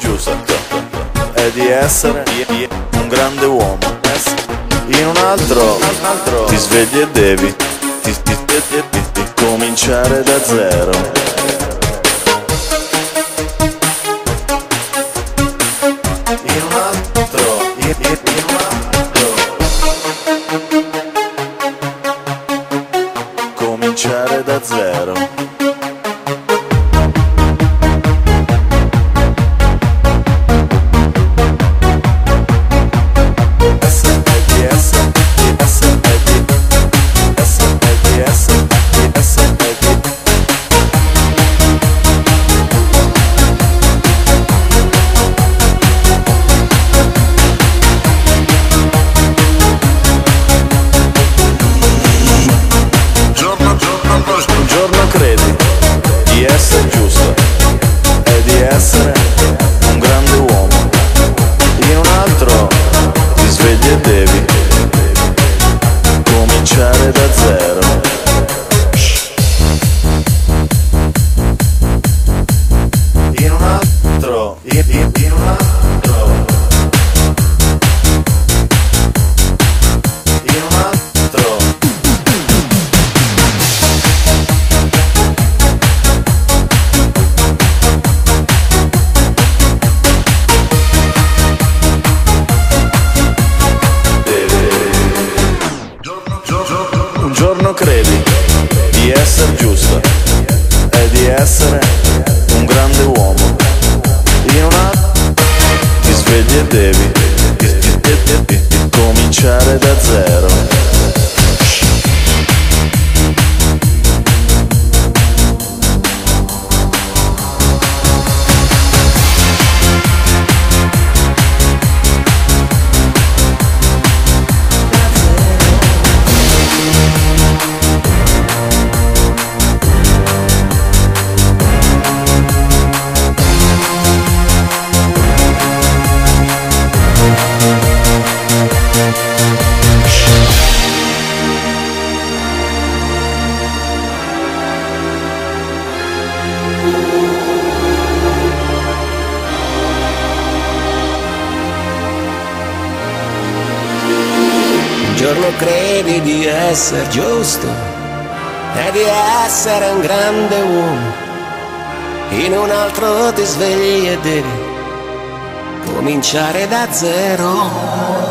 giusto è di essere un grande uomo. In un altro ti svegli e devi cominciare da zero. Cominciare da zero. Credi di essere giusto e di essere un grande uomo. In un altro ti svegli e devi cominciare da zero. In un altro, in un altro, in un altro. Un giorno credi di essere giusto e di essere un grande uomo. In un altro ti svegli e devi cominciare da zero. Un giorno credi di essere giusto e di essere un grande uomo. In un altro ti svegli e devi cominciare da zero.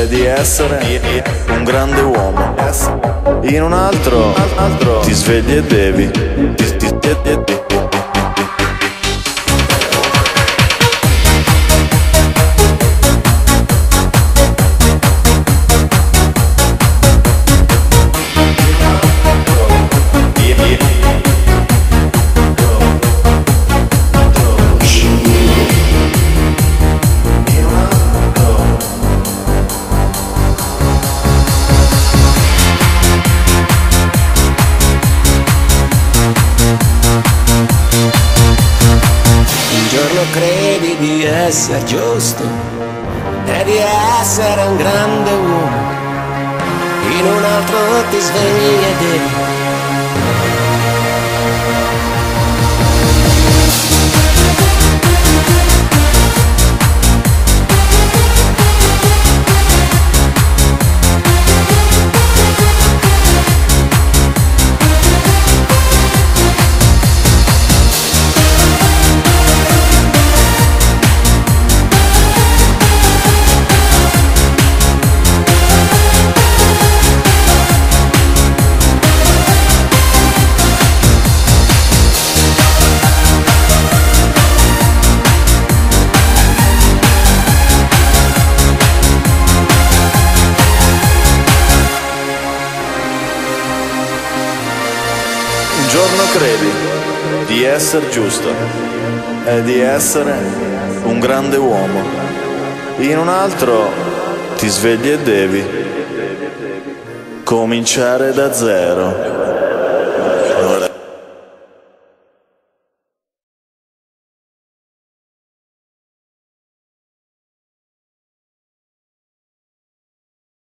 è di essere un grande uomo. In un altro ti svegli e devi credi di essere giusto e di essere un grande uomo, in un altro ti svegli e devi Un giorno credi di essere giusto e di essere un grande uomo, in un altro ti svegli e devi cominciare da zero.